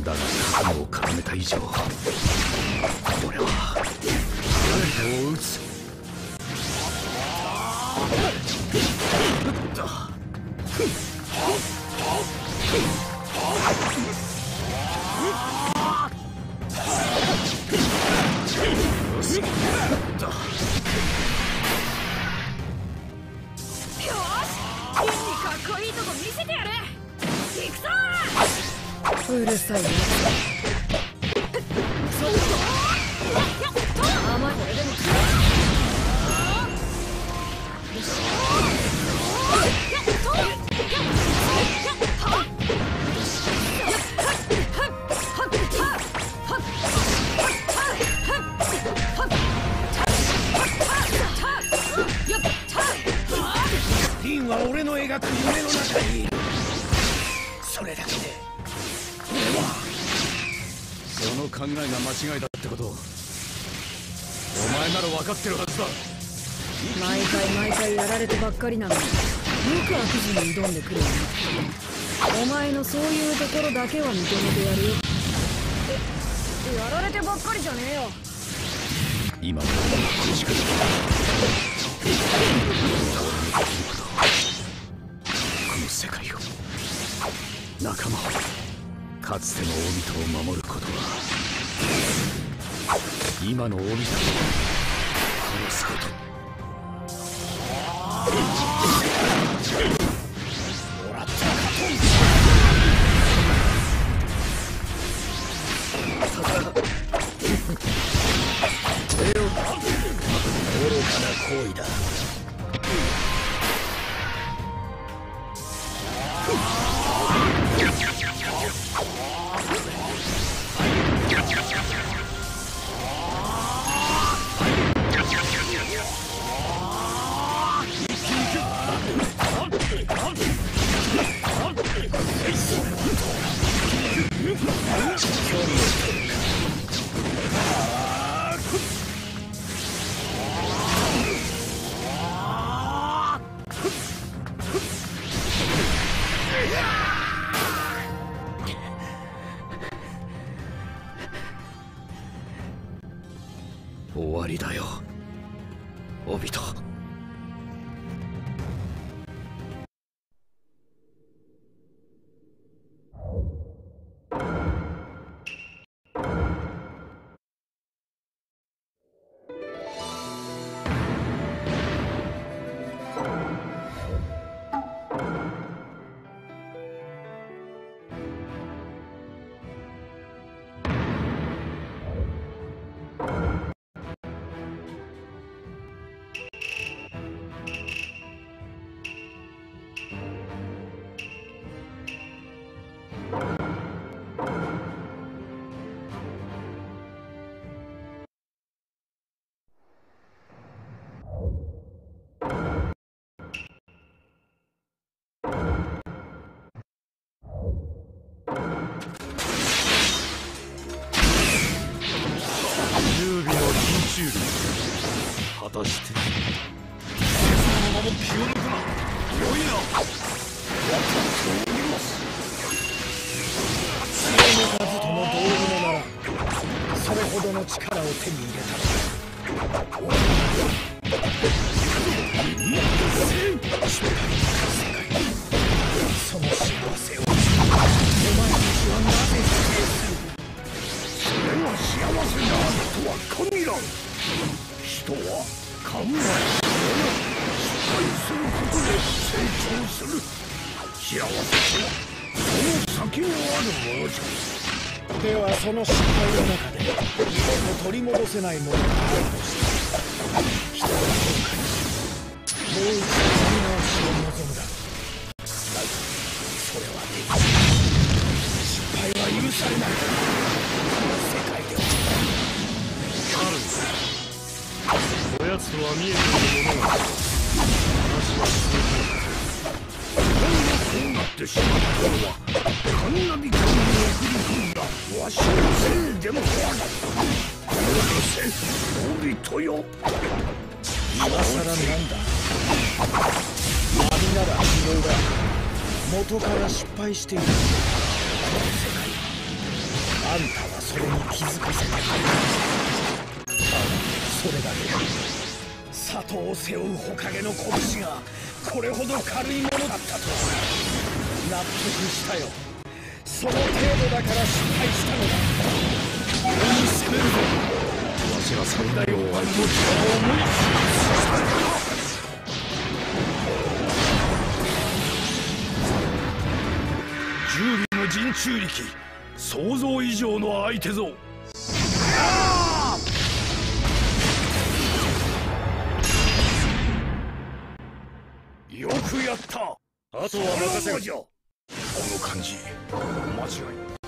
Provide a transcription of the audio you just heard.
だが覚悟を固めた以上、俺は誰かを撃つ。 うるさいね。甘いこれでもリンは俺の描く夢の中にいる。それだけでその考えが間違いだってことをお前なら分かってるはずだ。 毎回やられてばっかりなのによく悪事に挑んでくるよね。お前のそういうところだけは認めてやるよ。やられてばっかりじゃねえよ。 今の苦しくこの世界を、仲間を、かつての大人を守ることは今の大人を殺すこと。もらったかと愚かな行為だ。終わりだよ、オビト。果たしてそのまま気を抜くな。良いな。そう見ます。知恵の数とも道具のならそれほどの力を手に入れたのだ。その幸せをお前たちはなぜ否定する。それは幸せであるとは限らん。人は考え失敗することで成長する。幸せとはその先のあるものじゃ。ではその失敗の中で二度と取り戻せないものがあるとしたら、人は今回もう一度やり直しを望むだろう。だがそれはできない。失敗は許されない。この世界ではあるんだ。おやつとは見えているものが話は続く。こうなってしまったのはカンナビ君に送り込んだわしのせいでもある。許せオビトよ。今さらなんだ。網なら非道だ。元から失敗している。この世界はそれに気づかせてくれた。ただそれだけだ。佐藤を背負う火影の拳がこれほど軽いものだったとは納得したよ。その程度だから失敗したのだ。俺に攻めるぞ。わしは三大王は命は重いし十尾の陣中力、想像以上の相手ぞ。よくやった。あとは任せろ。この感じ間違い